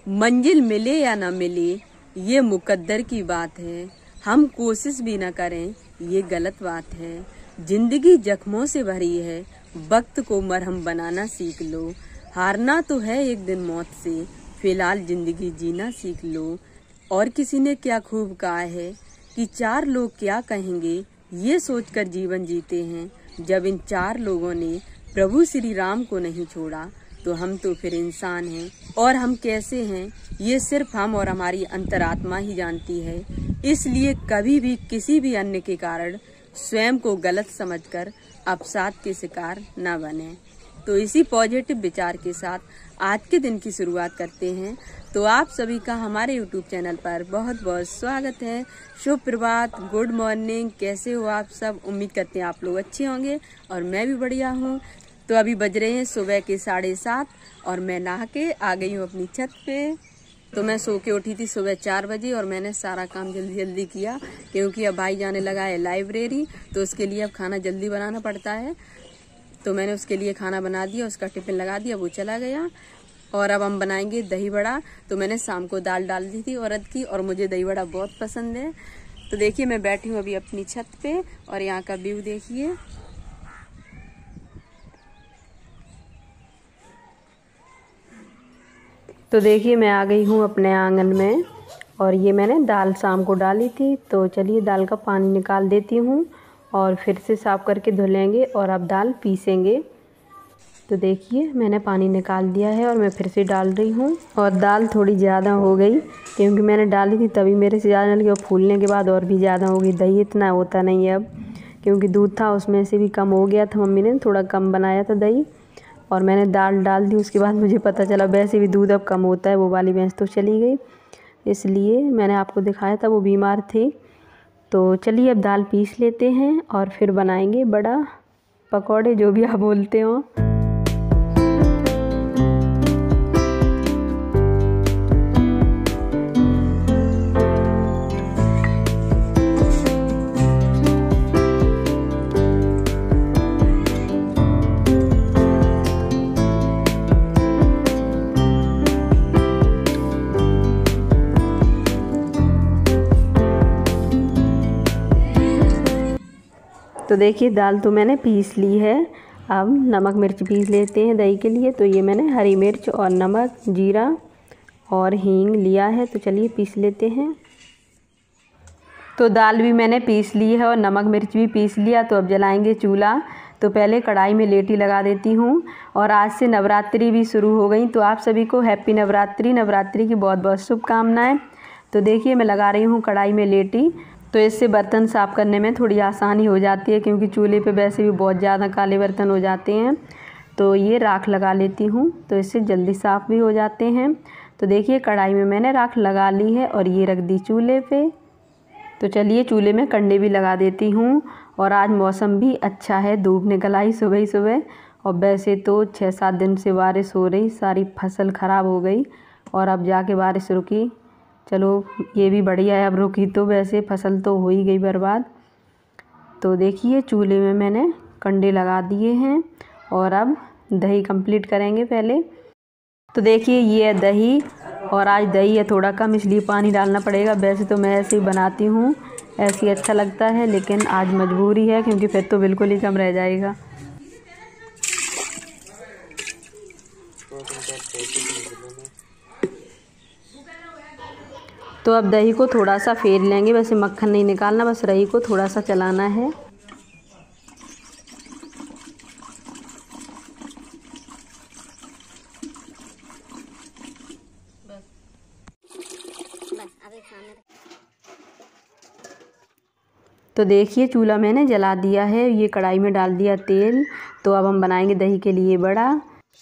मंजिल मिले या न मिले ये मुकद्दर की बात है, हम कोशिश भी न करें ये गलत बात है। जिंदगी जख्मों से भरी है, वक्त को मरहम बनाना सीख लो। हारना तो है एक दिन मौत से, फिलहाल जिंदगी जीना सीख लो। और किसी ने क्या खूब कहा है कि चार लोग क्या कहेंगे, ये सोचकर जीवन जीते हैं। जब इन चार लोगों ने प्रभु श्री राम को नहीं छोड़ा तो हम तो फिर इंसान हैं, और हम कैसे हैं ये सिर्फ हम और हमारी अंतरात्मा ही जानती है। इसलिए कभी भी किसी भी अन्य के कारण स्वयं को गलत समझकर अवसाद के शिकार न बने। तो इसी पॉजिटिव विचार के साथ आज के दिन की शुरुआत करते हैं। तो आप सभी का हमारे YouTube चैनल पर बहुत बहुत स्वागत है। शुभ प्रभात, गुड मॉर्निंग। कैसे हो आप सब? उम्मीद करते हैं आप लोग अच्छे होंगे और मैं भी बढ़िया हूँ। तो अभी बज रहे हैं सुबह के 7:30 और मैं नहा के आ गई हूँ अपनी छत पे। तो मैं सो के उठी थी सुबह 4 बजे और मैंने सारा काम जल्दी जल्दी किया, क्योंकि अब भाई जाने लगा है लाइब्रेरी, तो उसके लिए अब खाना जल्दी बनाना पड़ता है। तो मैंने उसके लिए खाना बना दिया, उसका टिफिन लगा दिया, वो चला गया। और अब हम बनाएंगे दही बड़ा। तो मैंने शाम को दाल डाल दी थी उड़द की, और मुझे दही बड़ा बहुत पसंद है। तो देखिए मैं बैठी हूँ अभी अपनी छत पे और यहाँ का व्यू देखिए। तो देखिए मैं आ गई हूँ अपने आंगन में, और ये मैंने दाल शाम को डाली थी। तो चलिए दाल का पानी निकाल देती हूँ और फिर से साफ़ करके धुल लेंगे और अब दाल पीसेंगे। तो देखिए मैंने पानी निकाल दिया है और मैं फिर से डाल रही हूँ। और दाल थोड़ी ज़्यादा हो गई, क्योंकि मैंने डाली थी तभी मेरे से ज़्यादा लगी, और फूलने के बाद और भी ज़्यादा हो गई। दही इतना होता नहीं है अब, क्योंकि दूध था उसमें से भी कम हो गया था। मम्मी ने थोड़ा कम बनाया था दही, और मैंने दाल डाल दी। उसके बाद मुझे पता चला वैसे भी दूध अब कम होता है, वो वाली भैंस तो चली गई, इसलिए मैंने आपको दिखाया था, वो बीमार थी। तो चलिए अब दाल पीस लेते हैं और फिर बनाएंगे बड़ा, पकौड़े, जो भी आप बोलते हो। तो देखिए दाल तो मैंने पीस ली है। अब नमक मिर्च पीस लेते हैं दही के लिए। तो ये मैंने हरी मिर्च और नमक, जीरा और हींग लिया है। तो चलिए पीस लेते हैं। तो दाल भी मैंने पीस ली है और नमक मिर्च भी पीस लिया। तो अब जलाएंगे चूल्हा। तो पहले कढ़ाई में लेटी लगा देती हूँ। और आज से नवरात्रि भी शुरू हो गई, तो आप सभी को हैप्पी नवरात्रि। नवरात्रि की बहुत बहुत शुभकामनाएँ। तो देखिए मैं लगा रही हूँ कढ़ाई में लेटी। तो इससे बर्तन साफ़ करने में थोड़ी आसानी हो जाती है, क्योंकि चूल्हे पे वैसे भी बहुत ज़्यादा काले बर्तन हो जाते हैं। तो ये राख लगा लेती हूँ, तो इससे जल्दी साफ़ भी हो जाते हैं। तो देखिए कढ़ाई में मैंने राख लगा ली है और ये रख दी चूल्हे पे। तो चलिए चूल्हे में कंडे भी लगा देती हूँ। और आज मौसम भी अच्छा है, धूप निकल आई सुबह ही सुबह। और वैसे तो 6-7 दिन से बारिश हो रही, सारी फसल ख़राब हो गई और अब जाके बारिश रुकी। चलो ये भी बढ़िया है, अब रुकी तो, वैसे फसल तो हो ही गई बर्बाद। तो देखिए चूल्हे में मैंने कंडे लगा दिए हैं और अब दही कंप्लीट करेंगे पहले। तो देखिए ये है दही, और आज दही है थोड़ा कम, इसलिए पानी डालना पड़ेगा। वैसे तो मैं ऐसे ही बनाती हूँ, ऐसे ही अच्छा लगता है, लेकिन आज मजबूरी है, क्योंकि फिर तो बिल्कुल ही कम रह जाएगा। तो अब दही को थोड़ा सा फेर लेंगे, वैसे मक्खन नहीं निकालना, बस दही को थोड़ा सा चलाना है। तो देखिए चूल्हा मैंने जला दिया है, ये कढ़ाई में डाल दिया तेल। तो अब हम बनाएंगे दही के लिए बड़ा।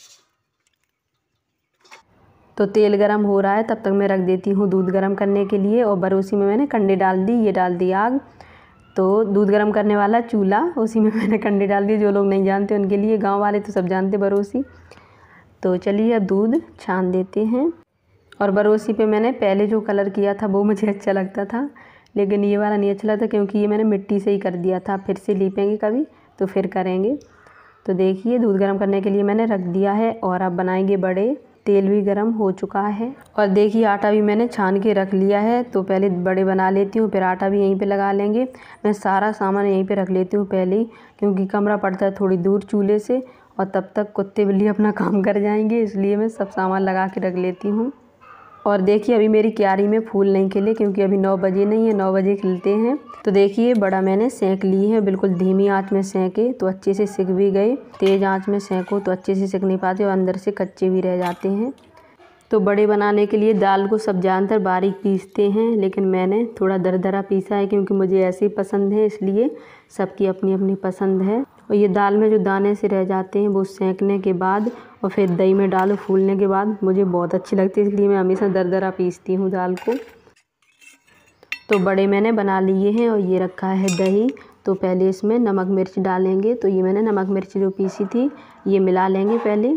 तो तेल गरम हो रहा है, तब तक मैं रख देती हूँ दूध गरम करने के लिए। और बरोसी में मैंने कंडे डाल दी, ये डाल दी आग। तो दूध गरम करने वाला चूल्हा, उसी में मैंने कंडे डाल दिए। जो लोग नहीं जानते उनके लिए, गांव वाले तो सब जानते बरोसी। तो चलिए अब दूध छान देते हैं। और बरोसी पे मैंने पहले जो कलर किया था वो मुझे अच्छा लगता था, लेकिन ये वाला नहीं अच्छा लगता, क्योंकि ये मैंने मिट्टी से ही कर दिया था। फिर से लीपेंगे कभी तो फिर करेंगे। तो देखिए दूध गर्म करने के लिए मैंने रख दिया है, और अब बनाएंगे बड़े। तेल भी गरम हो चुका है। और देखिए आटा भी मैंने छान के रख लिया है। तो पहले बड़े बना लेती हूँ, फिर आटा भी यहीं पे लगा लेंगे। मैं सारा सामान यहीं पे रख लेती हूँ पहले ही, क्योंकि कमरा पड़ता है थोड़ी दूर चूल्हे से और तब तक कुत्ते बिल्ली अपना काम कर जाएंगे, इसलिए मैं सब सामान लगा के रख लेती हूँ। और देखिए अभी मेरी क्यारी में फूल नहीं खिले, क्योंकि अभी 9 बजे नहीं है, 9 बजे खिलते हैं। तो देखिए बड़ा मैंने सेंक ली है, बिल्कुल धीमी आंच में सेंके तो अच्छे से सिक भी गए। तेज़ आंच में सेंको तो अच्छे से सिक नहीं पाते और अंदर से कच्चे भी रह जाते हैं। तो बड़े बनाने के लिए दाल को सब ज़्यादातर बारीक पीसते हैं, लेकिन मैंने थोड़ा दरदरा पीसा है, क्योंकि मुझे ऐसे ही पसंद है, इसलिए सबकी अपनी अपनी पसंद है। और ये दाल में जो दाने से रह जाते हैं वो सेंकने के बाद और फिर दही में डालो फूलने के बाद मुझे बहुत अच्छी लगती है, इसलिए मैं हमेशा दरदरा पीसती हूँ दाल को। तो बड़े मैंने बना लिए हैं और ये रखा है दही। तो पहले इसमें नमक मिर्च डालेंगे। तो ये मैंने नमक मिर्च जो पीसी थी ये मिला लेंगे पहले।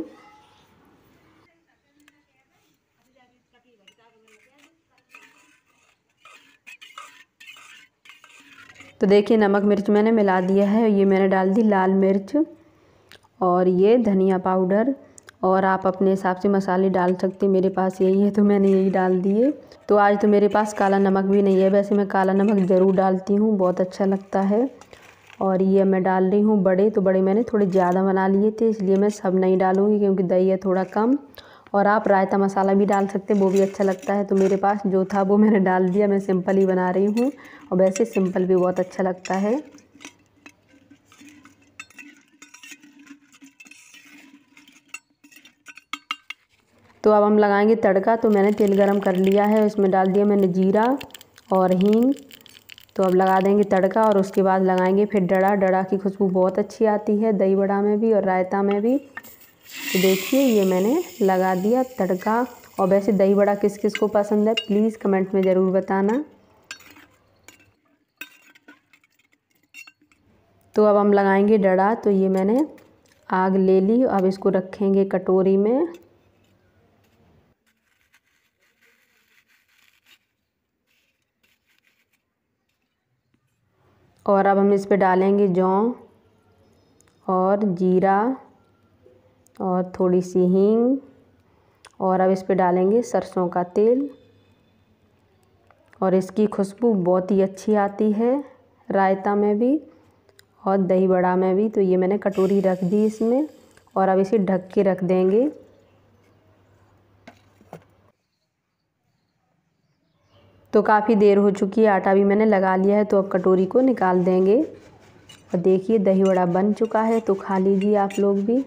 तो देखिए नमक मिर्च मैंने मिला दिया है। ये मैंने डाल दी लाल मिर्च और ये धनिया पाउडर, और आप अपने हिसाब से मसाले डाल सकते हैं। मेरे पास यही है तो मैंने यही डाल दिए। तो आज तो मेरे पास काला नमक भी नहीं है, वैसे मैं काला नमक ज़रूर डालती हूँ, बहुत अच्छा लगता है। और ये मैं डाल रही हूँ बड़े। तो बड़े मैंने थोड़े ज़्यादा बना लिए थे, इसलिए मैं सब नहीं डालूँगी, क्योंकि दही है थोड़ा कम। और आप रायता मसाला भी डाल सकते हैं, वो भी अच्छा लगता है। तो मेरे पास जो था वो मैंने डाल दिया। मैं सिंपल ही बना रही हूँ, और वैसे सिंपल भी बहुत अच्छा लगता है। तो अब हम लगाएंगे तड़का। तो मैंने तेल गरम कर लिया है, इसमें डाल दिया मैंने जीरा और हींग। तो अब लगा देंगे तड़का और उसके बाद लगाएंगे फिर डड़ा। डड़ा की खुशबू बहुत अच्छी आती है दही बड़ा में भी और रायता में भी। तो देखिए ये मैंने लगा दिया तड़का। और वैसे दही बड़ा किस किस को पसंद है प्लीज़ कमेंट में ज़रूर बताना। तो अब हम लगाएंगे डड़ा। तो ये मैंने आग ले ली, अब इसको रखेंगे कटोरी में। और अब हम इस पे डालेंगे जौं और जीरा और थोड़ी सी हींग, और अब इस पे डालेंगे सरसों का तेल। और इसकी खुशबू बहुत ही अच्छी आती है रायता में भी और दही बड़ा में भी। तो ये मैंने कटोरी रख दी इसमें, और अब इसे ढक के रख देंगे। तो काफ़ी देर हो चुकी है, आटा भी मैंने लगा लिया है। तो अब कटोरी को निकाल देंगे। और देखिए दही बड़ा बन चुका है, तो खा लीजिए आप लोग भी।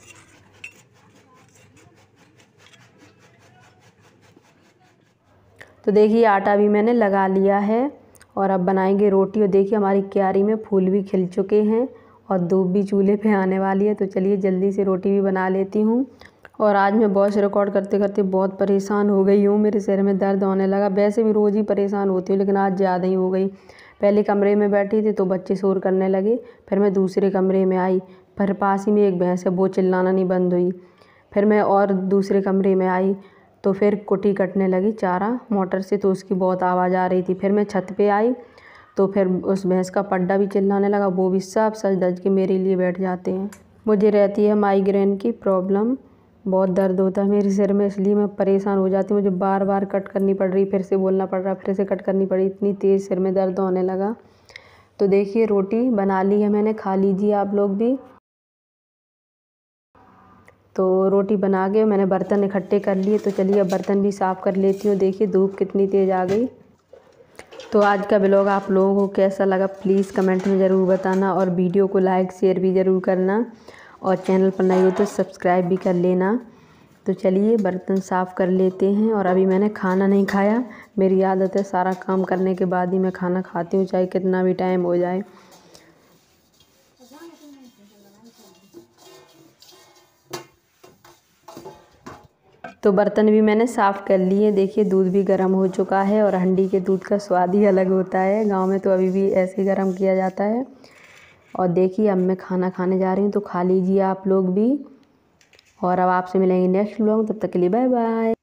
तो देखिए आटा भी मैंने लगा लिया है, और अब बनाएंगे रोटी। और देखिए हमारी क्यारी में फूल भी खिल चुके हैं और धूप भी चूल्हे पे आने वाली है। तो चलिए जल्दी से रोटी भी बना लेती हूँ। और आज मैं वॉइस रिकॉर्ड करते करते बहुत परेशान हो गई हूँ, मेरे सिर में दर्द होने लगा। वैसे भी रोज़ ही परेशान होती हूँ, लेकिन आज ज़्यादा ही हो गई। पहले कमरे में बैठी थी तो बच्चे शोर करने लगे, फिर मैं दूसरे कमरे में आई, फिर पास ही में एक भैंस है वो चिल्लाना नहीं बंद हुई। फिर मैं और दूसरे कमरे में आई तो फिर कुटी कटने लगी चारा मोटर से, तो उसकी बहुत आवाज़ आ रही थी। फिर मैं छत पे आई तो फिर उस भैंस का पड्डा भी चिल्लाने लगा। वो भी सब सज धज के मेरे लिए बैठ जाते हैं। मुझे रहती है माइग्रेन की प्रॉब्लम, बहुत दर्द होता है मेरे सिर में, इसलिए मैं परेशान हो जाती हूँ। मुझे बार बार कट करनी पड़ रही, फिर से बोलना पड़ रहा, फिर से कट करनी पड़ी, इतनी तेज़ सिर में दर्द होने लगा। तो देखिए रोटी बना ली है मैंने, खा लीजिए आप लोग भी। तो रोटी बना के मैंने बर्तन इकट्ठे कर लिए। तो चलिए अब बर्तन भी साफ़ कर लेती हूँ। देखिए धूप कितनी तेज़ आ गई। तो आज का ब्लॉग आप लोगों को कैसा लगा प्लीज़ कमेंट में ज़रूर बताना, और वीडियो को लाइक शेयर भी ज़रूर करना, और चैनल पर नए हो तो सब्सक्राइब भी कर लेना। तो चलिए बर्तन साफ़ कर लेते हैं। और अभी मैंने खाना नहीं खाया, मेरी आदत है सारा काम करने के बाद ही मैं खाना खाती हूँ, चाहे कितना भी टाइम हो जाए। तो बर्तन भी मैंने साफ़ कर लिए। देखिए दूध भी गर्म हो चुका है, और हंडी के दूध का स्वाद ही अलग होता है। गांव में तो अभी भी ऐसे गर्म किया जाता है। और देखिए अब मैं खाना खाने जा रही हूँ, तो खा लीजिए आप लोग भी। और अब आपसे मिलेंगे नेक्स्ट व्लॉग, तब तक के लिए बाय बाय।